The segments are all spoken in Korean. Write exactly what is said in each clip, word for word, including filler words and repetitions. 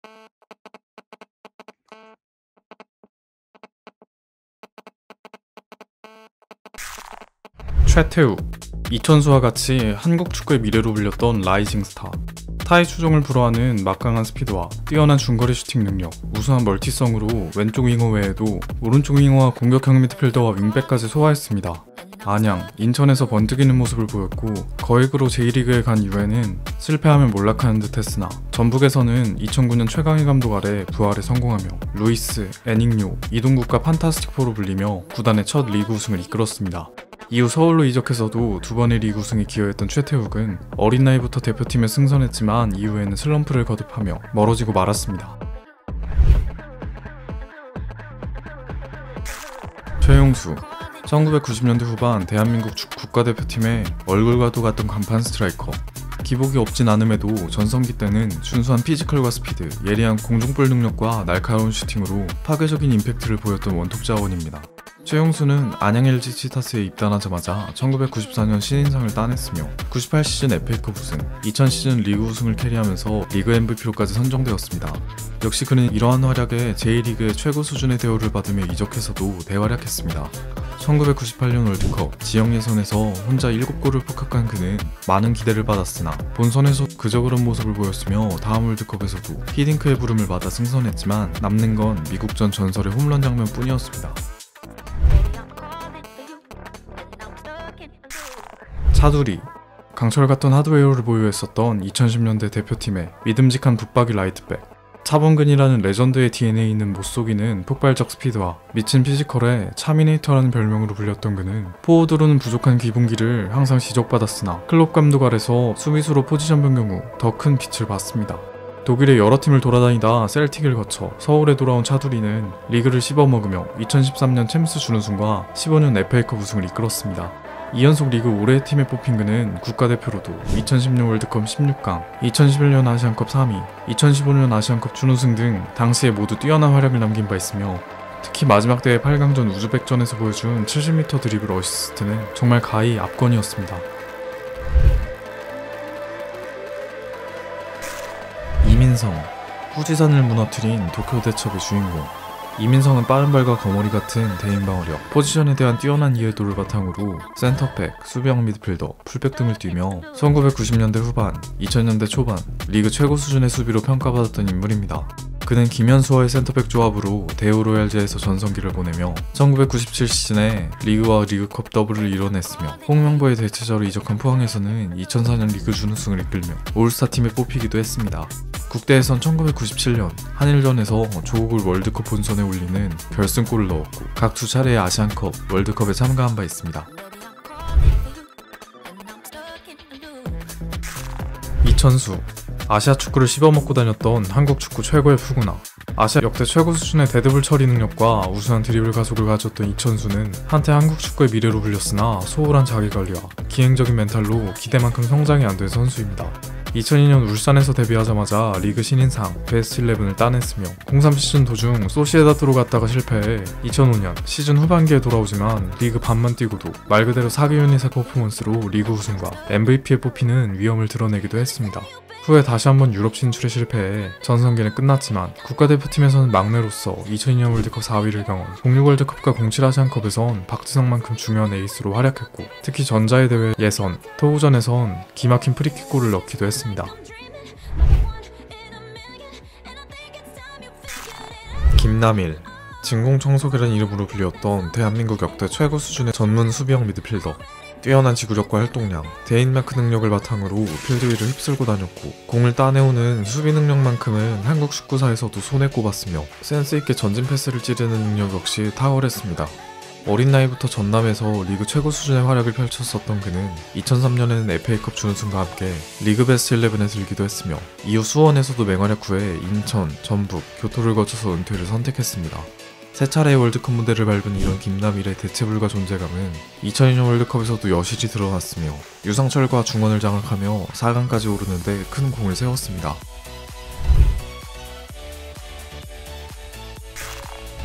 최태우, 이천수와 같이 한국 축구의 미래로 불렸던 라이징 스타. 타의 추종을 불허하는 막강한 스피드와 뛰어난 중거리 슈팅 능력, 우수한 멀티성으로 왼쪽 윙어 외에도 오른쪽 윙어와 공격형 미드필더와 윙백까지 소화했습니다. 안양, 인천에서 번뜩이는 모습을 보였고 거액으로 제이리그에 간 이후에는 실패하면 몰락하는 듯 했으나 전북에서는 이천구 년 최강희 감독 아래 부활에 성공하며 루이스, 애닝요, 이동국과 판타스틱포로 불리며 구단의 첫 리그 우승을 이끌었습니다. 이후 서울로 이적해서도 두 번의 리그 우승에 기여했던 최태욱은 어린 나이부터 대표팀에 승선했지만 이후에는 슬럼프를 거듭하며 멀어지고 말았습니다. 최용수, 천구백구십 년대 후반 대한민국 축구 국가대표팀의 얼굴과도 같던 간판 스트라이커. 기복이 없진 않음에도 전성기 때는 순수한 피지컬과 스피드, 예리한 공중볼 능력과 날카로운 슈팅으로 파괴적인 임팩트를 보였던 원톱 자원입니다. 최용수는 안양 엘지 치타스에 입단하자마자 천구백구십사 년 신인상을 따냈으며 구십팔 시즌 에프에이컵 우승, 이천 시즌 리그 우승을 캐리하면서 리그 엠브이피로까지 선정되었습니다. 역시 그는 이러한 활약에 제이리그의 최고 수준의 대우를 받으며 이적해서도 대활약했습니다. 천구백구십팔 년 월드컵 지역 예선에서 혼자 일곱 골을 폭격한 그는 많은 기대를 받았으나 본선에서 그저 그런 모습을 보였으며 다음 월드컵에서도 히딩크의 부름을 받아 승선했지만 남는 건 미국전 전설의 홈런 장면뿐이었습니다. 차두리, 강철 같던 하드웨어를 보유했었던 이천십 년대 대표팀의 믿음직한 붙박이 라이트백. 차범근이라는 레전드의 디엔에이 있는 못속이는 폭발적 스피드와 미친 피지컬에 차미네이터라는 별명으로 불렸던 그는 포워드로는 부족한 기본기를 항상 지적받았으나 클롭 감독 아래서 수비수로 포지션 변경 후 더 큰 빛을 봤습니다. 독일의 여러 팀을 돌아다니다 셀틱을 거쳐 서울에 돌아온 차두리는 리그를 씹어먹으며 이천십삼 년 챔스 준우승과 십오 년 에프에이컵 우승을 이끌었습니다. 이 연속 리그 올해의 팀에 뽑힌 그는 국가대표로도 이천십 년 월드컵 십육 강, 이천십일 년 아시안컵 삼 위, 이천십오 년 아시안컵 준우승 등 당시에 모두 뛰어난 활약을 남긴 바 있으며 특히 마지막 대회 팔 강전 우즈벡전에서 보여준 칠십 미터 드리블 어시스트는 정말 가히 압권이었습니다. 이민성, 후지산을 무너뜨린 도쿄 대첩의 주인공. 이민성은 빠른 발과 거머리 같은 대인 방어력, 포지션에 대한 뛰어난 이해도를 바탕으로 센터백, 수비형 미드필더, 풀백 등을 뛰며 천구백구십 년대 후반, 이천 년대 초반 리그 최고 수준의 수비로 평가받았던 인물입니다. 그는 김현수와의 센터백 조합으로 대우로얄즈에서 전성기를 보내며 천구백구십칠 시즌에 리그와 리그컵 더블을 이뤄냈으며 홍명보의 대체자로 이적한 포항에서는 이천사 년 리그 준우승을 이끌며 올스타팀에 뽑히기도 했습니다. 국대에선 천구백구십칠 년 한일전에서 조국을 월드컵 본선에 올리는 결승골을 넣었고 각 두 차례의 아시안컵, 월드컵에 참가한 바 있습니다. 이천수, 아시아 축구를 씹어먹고 다녔던 한국 축구 최고의 푸구나. 아시아 역대 최고 수준의 데드볼 처리 능력과 우수한 드리블 가속을 가졌던 이천수는 한때 한국 축구의 미래로 불렸으나 소홀한 자기관리와 기행적인 멘탈로 기대만큼 성장이 안 된 선수입니다. 이천이 년 울산에서 데뷔하자마자 리그 신인상 베스트 십일을 따냈으며 공삼 시즌 도중 소시에다드로 갔다가 실패해 이천오 년 시즌 후반기에 돌아오지만 리그 반만 뛰고도 말 그대로 사기 유닛의 퍼포먼스로 리그 우승과 엠브이피에 뽑히는 위험을 드러내기도 했습니다. 후에 다시 한번 유럽 진출에 실패해 전성기는 끝났지만 국가대표팀에서는 막내로서 이천이 년 월드컵 사 위를 경험, 공육 월드컵과 공칠 아시안컵에선 박지성만큼 중요한 에이스로 활약했고 특히 전자의 대회 예선, 토우전에선 기막힌 프리킥골을 넣기도 했습니다. 김남일, 진공청소기라는 이름으로 불렸던 대한민국 역대 최고 수준의 전문 수비형 미드필더. 뛰어난 지구력과 활동량, 대인마크 능력을 바탕으로 필드 위를 휩쓸고 다녔고 공을 따내오는 수비 능력만큼은 한국 축구사에서도 손에 꼽았으며 센스있게 전진 패스를 찌르는 능력 역시 탁월했습니다. 어린 나이부터 전남에서 리그 최고 수준의 활약을 펼쳤었던 그는 이천삼 년에는 에프에이컵 준우승과 함께 리그 베스트 십일에 들기도 했으며 이후 수원에서도 맹활약 후에 인천, 전북, 교토를 거쳐서 은퇴를 선택했습니다. 세 차례의 월드컵 무대를 밟은 이런 김남일의 대체불가 존재감은 이천이 년 월드컵에서도 여실히 드러났으며 유상철과 중원을 장악하며 사 강까지 오르는데 큰 공을 세웠습니다.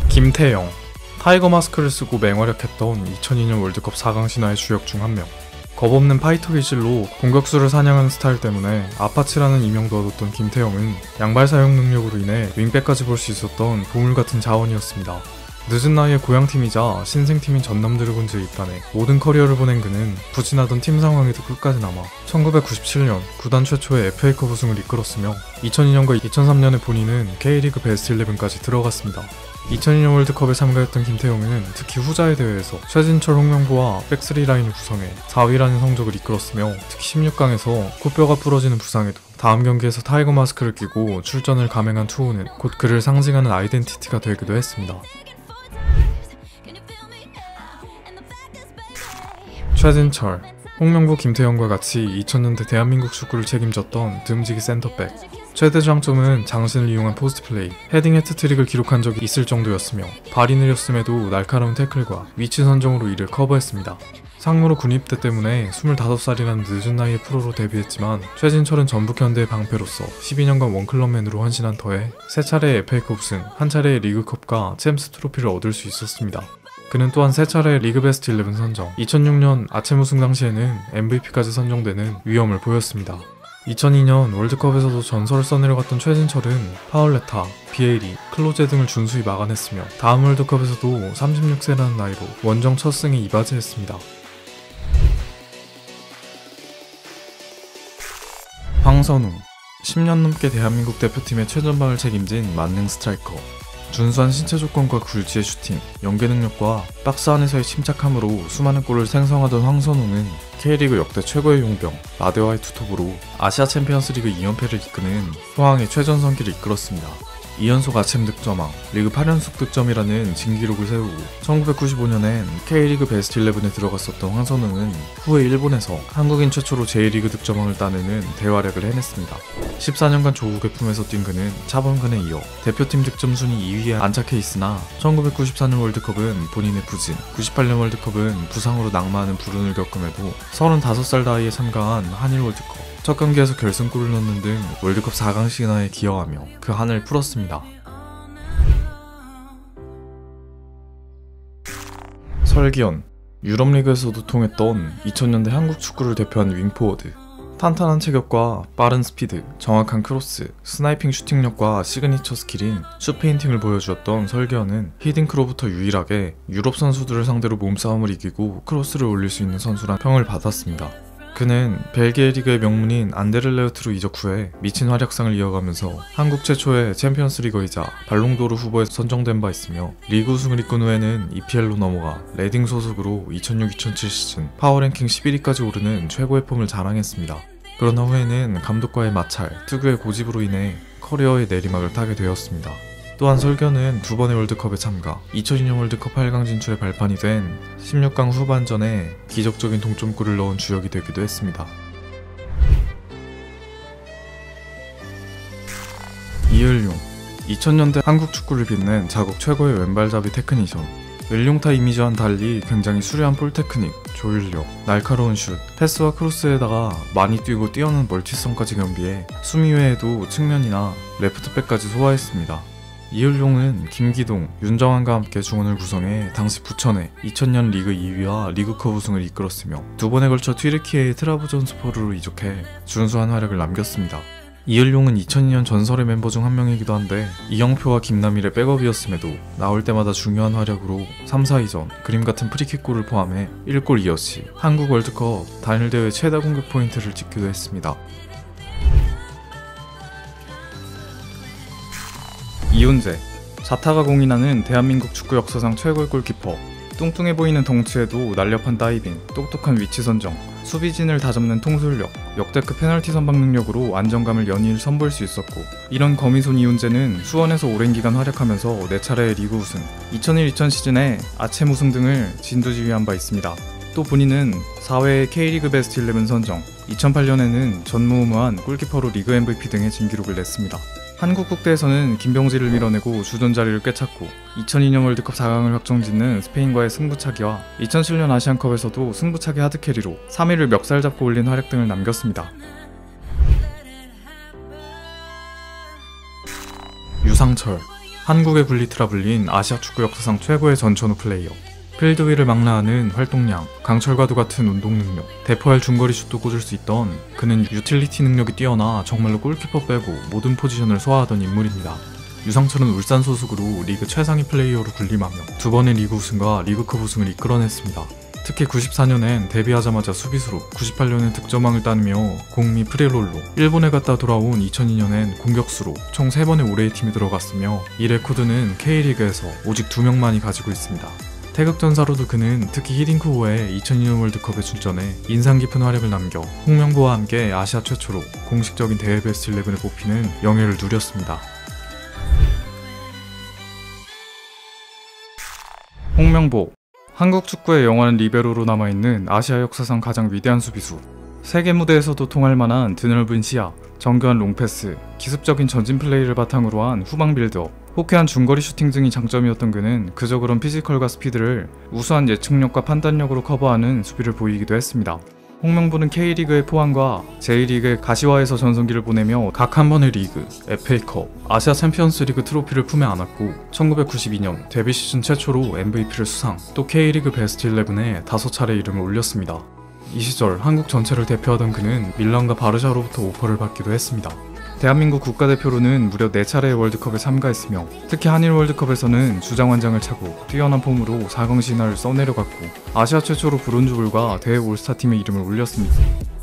김태영, 타이거 마스크를 쓰고 맹활약했던 이천이 년 월드컵 사 강 신화의 주역 중 한 명. 겁없는 파이터 기질로 공격수를 사냥하는 스타일 때문에 아파치라는 이명도 얻었던 김태형은 양발 사용 능력으로 인해 윙백까지 볼 수 있었던 보물같은 자원이었습니다. 늦은 나이에 고향팀이자 신생팀인 전남 드래곤즈에 입단해 모든 커리어를 보낸 그는 부진하던 팀 상황에도 끝까지 남아 천구백구십칠 년 구단 최초의 에프에이컵 우승을 이끌었으며 이천이 년과 이천삼 년에 본인은 K리그 베스트 십일까지 들어갔습니다. 이천이 년 월드컵에 참가했던 김태형은 특히 후자의 대회에서 최진철, 홍명보와 백쓰리 라인을 구성해 사 위라는 성적을 이끌었으며 특히 십육 강에서 코뼈가 부러지는 부상에도 다음 경기에서 타이거 마스크를 끼고 출전을 감행한 투혼은 곧 그를 상징하는 아이덴티티가 되기도 했습니다. 최진철, 홍명보, 김태형과 같이 이천 년대 대한민국 축구를 책임졌던 듬직이 센터백. 최대 장점은 장신을 이용한 포스트 플레이, 헤딩 해트트릭을 기록한 적이 있을 정도였으며 발이 느렸음에도 날카로운 태클과 위치 선정으로 이를 커버했습니다. 상무로 군입대 때문에 스물다섯 살이라는 늦은 나이에 프로로 데뷔했지만 최진철은 전북 현대의 방패로서 십이 년간 원클럽맨으로 헌신한 터에 세 차례의 에프에이컵 우승, 한 차례의 리그컵과 챔스 트로피를 얻을 수 있었습니다. 그는 또한 세 차례의 리그 베스트 십일 선정, 이천육 년 아챔 우승 당시에는 엠브이피까지 선정되는 위엄을 보였습니다. 이천이 년 월드컵에서도 전설을 써내려갔던 최진철은 파울레타, 비에이리, 클로제 등을 준수히 막아냈으며 다음 월드컵에서도 삼십육 세라는 나이로 원정 첫 승에 이바지했습니다. 황선우, 십 년 넘게 대한민국 대표팀의 최전방을 책임진 만능 스트라이커. 준수한 신체 조건과 굴지의 슈팅, 연계 능력과 박스 안에서의 침착함으로 수많은 골을 생성하던 황선우는 K리그 역대 최고의 용병 라데와의 투톱으로 아시아 챔피언스리그 이 연패를 이끄는 포항의 최전성기를 이끌었습니다. 이 연속 아챔 득점왕, 리그 팔 연속 득점이라는 진기록을 세우고 천구백구십오 년엔 K리그 베스트 십일에 들어갔었던 황선우는 후에 일본에서 한국인 최초로 제이리그 득점왕을 따내는 대활약을 해냈습니다. 십사 년간 조국의 품에서 뛴 그는 차범근에 이어 대표팀 득점 순위 이 위에 안착해 있으나 천구백구십사 년 월드컵은 본인의 부진, 구십팔 년 월드컵은 부상으로 낙마하는 불운을 겪음에도 서른다섯 살 나이에 참가한 한일 월드컵 첫 경기에서 결승골을 넣는 등 월드컵 사 강 신화에 기여하며 그 한을 풀었습니다. 설기현, 유럽리그에서도 통했던 이천 년대 한국 축구를 대표한 윙포워드. 탄탄한 체격과 빠른 스피드, 정확한 크로스, 스나이핑 슈팅력과 시그니처 스킬인 슛페인팅을 보여주었던 설기현은 히딩크로부터 유일하게 유럽 선수들을 상대로 몸싸움을 이기고 크로스를 올릴 수 있는 선수란 평을 받았습니다. 그는 벨기에 리그의 명문인 안데르레흐트로 이적 후에 미친 활약상을 이어가면서 한국 최초의 챔피언스 리거이자 발롱도르 후보에 선정된 바 있으며 리그 우승을 이끈 후에는 이피엘로 넘어가 레딩 소속으로 이천육 이천칠 시즌 파워랭킹 십일 위까지 오르는 최고의 폼을 자랑했습니다. 그러나 후에는 감독과의 마찰, 특유의 고집으로 인해 커리어의 내리막을 타게 되었습니다. 또한 설견은 두 번의 월드컵에 참가, 이천이 년 월드컵 팔 강 진출의 발판이 된 십육 강 후반전에 기적적인 동점골을 넣은 주역이 되기도 했습니다. 이을용, 이천 년대 한국 축구를 빛낸 자국 최고의 왼발잡이 테크니션. 웰룡타 이미지와는 달리 굉장히 수려한 볼 테크닉, 조율력, 날카로운 슛, 패스와 크로스에다가 많이 뛰고 뛰어난 멀티성까지 겸비해 수미 외에도 측면이나 레프트백까지 소화했습니다. 이을용은 김기동, 윤정환과 함께 중원을 구성해 당시 부천에 이천 년 리그 이 위와 리그컵 우승을 이끌었으며 두 번에 걸쳐 튀르키예의 트라브존스포르로 이적해 준수한 활약을 남겼습니다. 이을용은 이천이 년 전설의 멤버 중 한 명이기도 한데 이영표와 김남일의 백업이었음에도 나올 때마다 중요한 활약으로 삼, 사 위전, 그림같은 프리킥골을 포함해 일 골 이 어시, 한국 월드컵 단일 대회 최다 공격 포인트를 찍기도 했습니다. 이훈재, 자타가 공인하는 대한민국 축구 역사상 최고의 골키퍼. 뚱뚱해 보이는 덩치에도 날렵한 다이빙, 똑똑한 위치 선정, 수비진을 다잡는 통솔력, 역대급 페널티 선방 능력으로 안정감을 연일 선보일 수 있었고, 이런 거미손 이훈재는 수원에서 오랜 기간 활약하면서 네 차례의 리그 우승, 이천일 이천 시즌에 아챔 우승 등을 진두지휘한 바 있습니다. 또 본인은 사 회의 K리그 베스트 십일 선정, 이천팔 년에는 전무후무한 골키퍼로 리그 엠브이피 등의 진기록을 냈습니다. 한국 국대에서는 김병지를 밀어내고 주전 자리를 꿰찼고 이천이 년 월드컵 사 강을 확정짓는 스페인과의 승부차기와 이천칠 년 아시안컵에서도 승부차기 하드캐리로 삼 위를 멱살 잡고 올린 활약 등을 남겼습니다. 유상철, 한국의 굴리트라 불린 아시아 축구 역사상 최고의 전천후 플레이어. 필드 위를 망라하는 활동량, 강철과도 같은 운동 능력, 대포할 중거리 슛도 꽂을 수 있던 그는 유틸리티 능력이 뛰어나 정말로 골키퍼 빼고 모든 포지션을 소화하던 인물입니다. 유상철은 울산 소속으로 리그 최상위 플레이어로 군림하며 두 번의 리그 우승과 리그컵 우승을 이끌어냈습니다. 특히 구십사 년엔 데뷔하자마자 수비수로, 구십팔 년엔 득점왕을 따내며 공미 프리롤로, 일본에 갔다 돌아온 이천이 년엔 공격수로 총 세 번의 올해의 팀에 들어갔으며 이 레코드는 K리그에서 오직 두 명만이 가지고 있습니다. 태극전사로도 그는 특히 히딩크 후에 이천이 년 월드컵에 출전해 인상 깊은 활약을 남겨 홍명보와 함께 아시아 최초로 공식적인 대회 베스트 십일에 뽑히는 영예를 누렸습니다. 홍명보, 한국 축구의 영원한 리베로로 남아있는 아시아 역사상 가장 위대한 수비수. 세계 무대에서도 통할 만한 드넓은 시야, 정교한 롱패스, 기습적인 전진 플레이를 바탕으로 한 후방 빌드업, 호쾌한 중거리 슈팅 등이 장점이었던 그는 그저 그런 피지컬과 스피드를 우수한 예측력과 판단력으로 커버하는 수비를 보이기도 했습니다. 홍명보는 K리그의 포항과 제이리그의 가시화에서 전성기를 보내며 각 한 번의 리그, 에프에이컵, 아시아 챔피언스 리그 트로피를 품에 안았고 천구백구십이 년 데뷔 시즌 최초로 엠브이피를 수상, 또 K리그 베스트 십일에 다섯 차례 이름을 올렸습니다. 이 시절 한국 전체를 대표하던 그는 밀란과 바르샤로부터 오퍼를 받기도 했습니다. 대한민국 국가대표로는 무려 네 차례의 월드컵에 참가했으며 특히 한일 월드컵에서는 주장완장을 차고 뛰어난 폼으로 사 강 신화를 써내려갔고 아시아 최초로 브론즈볼과 대회 올스타팀의 이름을 올렸습니다.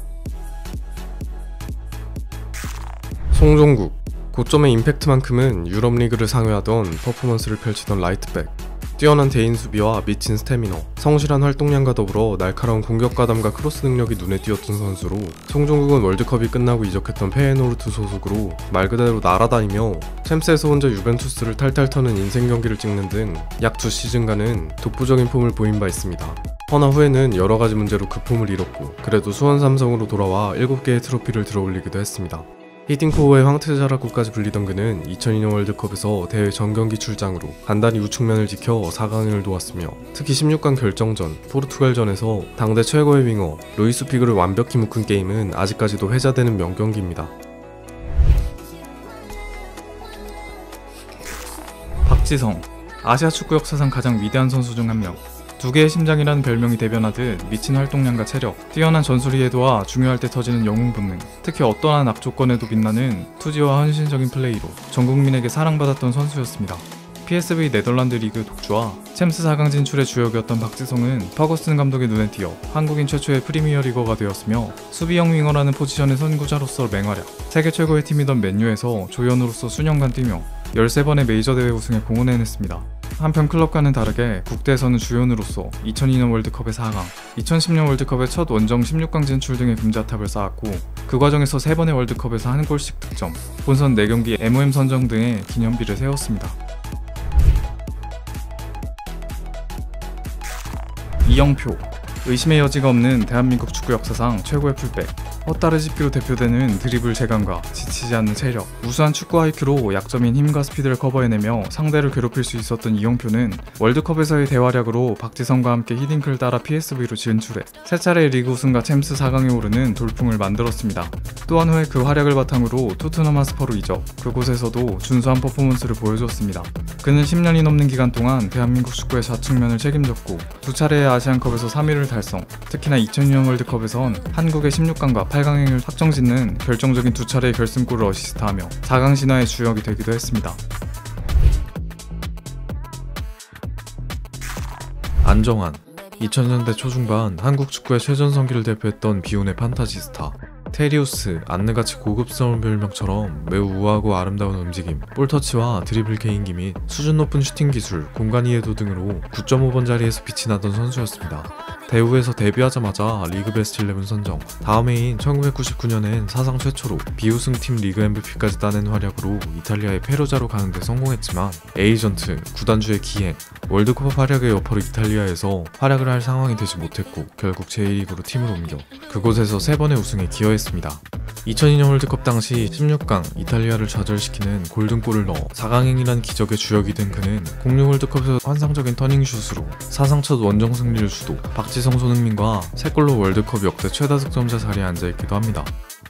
송종국, 고점의 임팩트만큼은 유럽 리그를 상회하던 퍼포먼스를 펼치던 라이트백, 뛰어난 대인 수비와 미친 스태미너, 성실한 활동량과 더불어 날카로운 공격 가담과 크로스 능력이 눈에 띄었던 선수로 송종국은 월드컵이 끝나고 이적했던 페에노르트 소속으로 말 그대로 날아다니며 챔스에서 혼자 유벤투스를 탈탈 터는 인생 경기를 찍는 등 약 두 시즌간은 독보적인 폼을 보인 바 있습니다. 허나 후에는 여러가지 문제로 그 폼을 잃었고 그래도 수원 삼성으로 돌아와 일곱 개의 트로피를 들어올리기도 했습니다. 히딩크호의 황태자라고까지 불리던 그는 이천이 년 월드컵에서 대회 전경기 출장으로 간단히 우측면을 지켜 사 강행을 도왔으며 특히 십육 강 결정전 포르투갈전에서 당대 최고의 윙어 루이스 피그를 완벽히 묶은 게임은 아직까지도 회자되는 명경기입니다. 박지성, 아시아 축구 역사상 가장 위대한 선수 중 한 명. 두 개의 심장이라는 별명이 대변하듯 미친 활동량과 체력, 뛰어난 전술이 해도와 중요할 때 터지는 영웅 본능, 특히 어떠한 악조건에도 빛나는 투지와 헌신적인 플레이로 전 국민에게 사랑받았던 선수였습니다. 피에스브이 네덜란드 리그 독주와 챔스 사 강 진출의 주역이었던 박지성은 퍼거슨 감독의 눈에 띄어 한국인 최초의 프리미어리거가 되었으며 수비형 윙어라는 포지션의 선구자로서 맹활약, 세계 최고의 팀이던 맨유에서 조연으로서 수년간 뛰며 열세 번의 메이저 대회 우승에 공헌해냈습니다. 한편 클럽과는 다르게 국대에서는 주연으로서 이천이 년 월드컵의 사 강, 이천십 년 월드컵의 첫 원정 십육 강 진출 등의 금자탑을 쌓았고 그 과정에서 세 번의 월드컵에서 한 골씩 득점, 본선 네 경기 엠오엠 선정 등의 기념비를 세웠습니다. 이영표, 의심의 여지가 없는 대한민국 축구 역사상 최고의 풀백, 헛다르집기로 대표되는 드리블 재간과 지치지 않는 체력, 우수한 축구 아이큐로 약점인 힘과 스피드를 커버해내며 상대를 괴롭힐 수 있었던 이영표는 월드컵에서의 대활약으로 박지성과 함께 히딩크를 따라 피에스브이로 진출해 세 차례의 리그 우승과 챔스 사 강에 오르는 돌풍을 만들었습니다. 또한 후에 그 활약을 바탕으로 토트넘 하스퍼로 이적, 그곳에서도 준수한 퍼포먼스를 보여줬습니다. 그는 십 년이 넘는 기간 동안 대한민국 축구의 좌측면을 책임졌고 두 차례의 아시안컵에서 삼 위를 달성, 특히나 이천이 년 월드컵에선 한국의 십육 강과 팔 강행을 확정짓는 결정적인 두 차례의 결승골을 어시스트하며 사 강 신화의 주역이 되기도 했습니다. 안정환, 이천 년대 초중반 한국 축구의 최전성기를 대표했던 비운의 판타지 스타. 테리우스, 안느같이 고급스러운 별명처럼 매우 우아하고 아름다운 움직임, 볼터치와 드리블 개인기 및 수준 높은 슈팅 기술, 공간 이해도 등으로 구 점 오 번 자리에서 빛이 나던 선수였습니다. 대우에서 데뷔하자마자 리그 베스트 십일 선정, 다음 해인 천구백구십구 년엔 사상 최초로 비우승팀 리그 엠브이피까지 따낸 활약으로 이탈리아의 페루자로 가는데 성공했지만 에이전트, 구단주의 기행, 월드컵 활약의 여파로 이탈리아에서 활약을 할 상황이 되지 못했고 결국 제이리그로 팀을 옮겨 그곳에서 세 번의 우승에 기여했습니다. 이천이 년 월드컵 당시 십육 강 이탈리아를 좌절시키는 골든골을 넣어 사 강행이란 기적의 주역이 된 그는 공육 월드컵에서 환상적인 터닝슛으로 사상 첫 원정 승리를 주도, 박지성, 손흥민과 세 골로 월드컵 역대 최다 득점자 자리에 앉아있기도 합니다.